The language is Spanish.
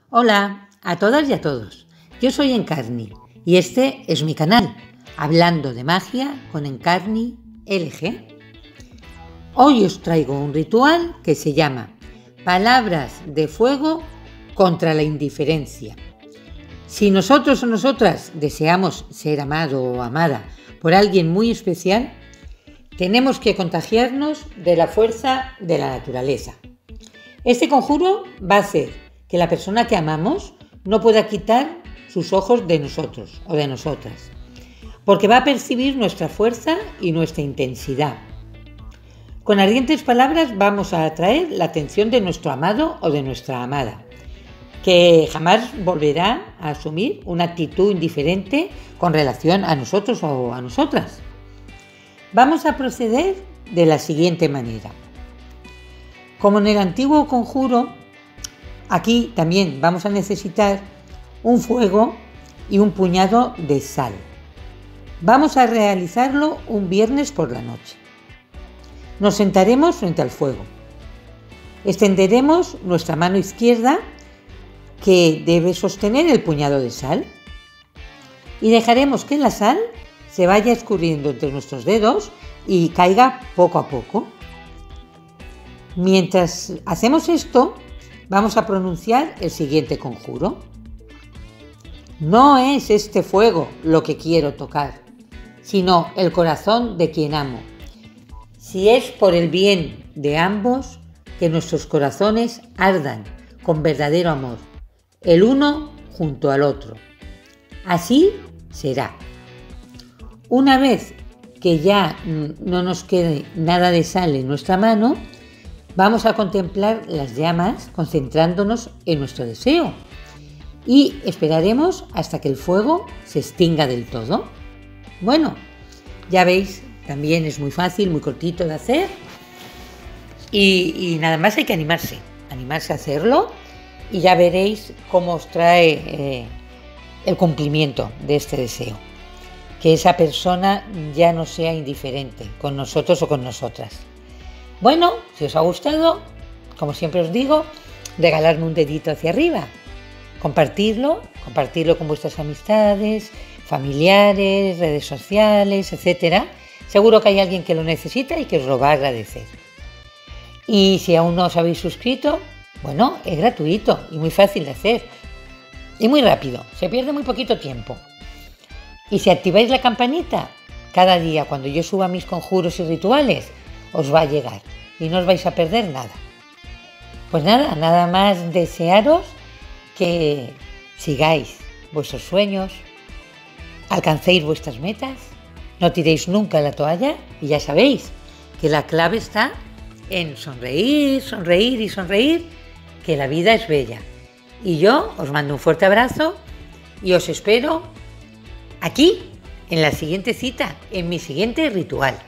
Hola a todas y a todos, yo soy Encarni y este es mi canal, Hablando de Magia con Encarni LG. Hoy os traigo un ritual que se llama Palabras de Fuego contra la Indiferencia. Si nosotros o nosotras deseamos ser amado o amada por alguien muy especial, tenemos que contagiarnos de la fuerza de la naturaleza. Este conjuro va a hacer que la persona que amamos no pueda quitar sus ojos de nosotros o de nosotras, porque va a percibir nuestra fuerza y nuestra intensidad. Con ardientes palabras vamos a atraer la atención de nuestro amado o de nuestra amada, que jamás volverá a asumir una actitud indiferente con relación a nosotros o a nosotras. Vamos a proceder de la siguiente manera. Como en el antiguo conjuro, aquí también vamos a necesitar un fuego y un puñado de sal. Vamos a realizarlo un viernes por la noche. Nos sentaremos frente al fuego. Extenderemos nuestra mano izquierda, que debe sostener el puñado de sal, y dejaremos que la sal se vaya escurriendo entre nuestros dedos y caiga poco a poco. Mientras hacemos esto, vamos a pronunciar el siguiente conjuro. No es este fuego lo que quiero tocar, sino el corazón de quien amo. Si es por el bien de ambos, que nuestros corazones ardan con verdadero amor, el uno junto al otro. Así será. Una vez que ya no nos quede nada de sal en nuestra mano, vamos a contemplar las llamas concentrándonos en nuestro deseo y esperaremos hasta que el fuego se extinga del todo. Bueno, ya veis, también es muy fácil, muy cortito de hacer y nada más hay que animarse a hacerlo y ya veréis cómo os trae el cumplimiento de este deseo. Que esa persona ya no sea indiferente con nosotros o con nosotras. Bueno, si os ha gustado, como siempre os digo, regaladme un dedito hacia arriba, compartirlo con vuestras amistades, familiares, redes sociales, etc. Seguro que hay alguien que lo necesita y que os lo va a agradecer. Y si aún no os habéis suscrito, bueno, es gratuito y muy fácil de hacer. Y muy rápido, se pierde muy poquito tiempo. Y si activáis la campanita, cada día cuando yo suba mis conjuros y rituales, os va a llegar y no os vais a perder nada. Pues nada más desearos que sigáis vuestros sueños, alcancéis vuestras metas, no tiréis nunca la toalla y ya sabéis que la clave está en sonreír, sonreír y sonreír, que la vida es bella. Y yo os mando un fuerte abrazo y os espero aquí en la siguiente cita, en mi siguiente ritual.